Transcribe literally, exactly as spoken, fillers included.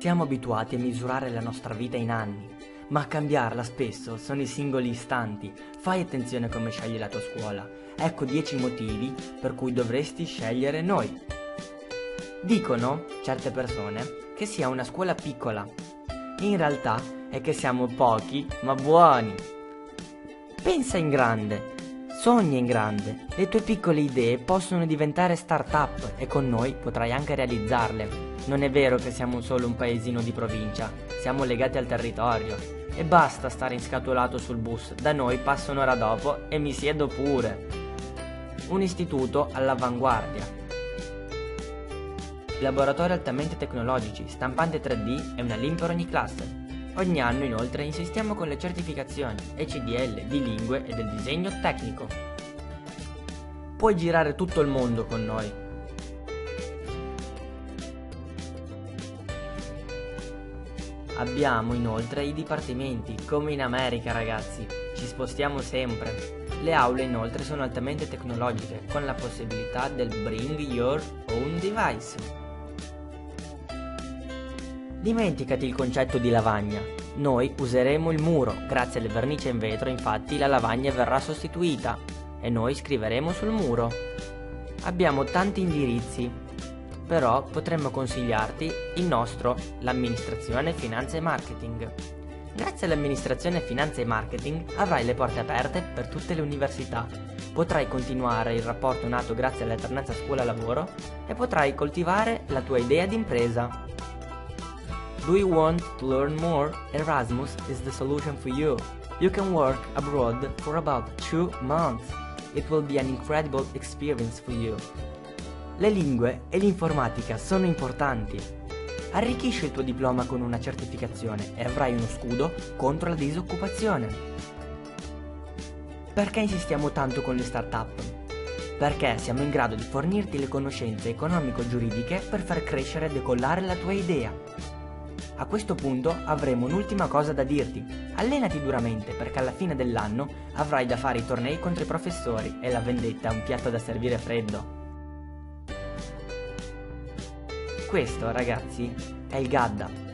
Siamo abituati a misurare la nostra vita in anni, ma a cambiarla spesso sono i singoli istanti. Fai attenzione come scegli la tua scuola. Ecco dieci motivi per cui dovresti scegliere noi. Dicono certe persone che sia una scuola piccola. In realtà è che siamo pochi ma buoni. Pensa in grande. Sogna in grande, le tue piccole idee possono diventare start-up e con noi potrai anche realizzarle. Non è vero che siamo solo un paesino di provincia, siamo legati al territorio. E basta stare inscatolato sul bus, da noi passo un'ora dopo e mi siedo pure. Un istituto all'avanguardia. Laboratori altamente tecnologici, stampante tre D e una LIM per ogni classe. Ogni anno inoltre insistiamo con le certificazioni E C D L di lingue e del disegno tecnico. Puoi girare tutto il mondo con noi. Abbiamo inoltre i dipartimenti, come in America ragazzi, ci spostiamo sempre. Le aule inoltre sono altamente tecnologiche, con la possibilità del Bring Your Own Device. Dimenticati il concetto di lavagna. Noi useremo il muro, grazie alle vernici in vetro infatti la lavagna verrà sostituita e noi scriveremo sul muro. Abbiamo tanti indirizzi, però potremmo consigliarti il nostro, l'amministrazione finanza e marketing. Grazie all'amministrazione finanza e marketing avrai le porte aperte per tutte le università. Potrai continuare il rapporto nato grazie all'alternanza scuola-lavoro e potrai coltivare la tua idea d'impresa. Do you want to learn more? Erasmus is the solution for you. You can work abroad for about two months. It will be an incredible experience for you. Le lingue e l'informatica sono importanti. Arricchisci il tuo diploma con una certificazione e avrai uno scudo contro la disoccupazione. Perché insistiamo tanto con le start-up? Perché siamo in grado di fornirti le conoscenze economico-giuridiche per far crescere e decollare la tua idea. A questo punto avremo un'ultima cosa da dirti. Allenati duramente perché alla fine dell'anno avrai da fare i tornei contro i professori e la vendetta è un piatto da servire freddo. Questo, ragazzi, è il Gadda.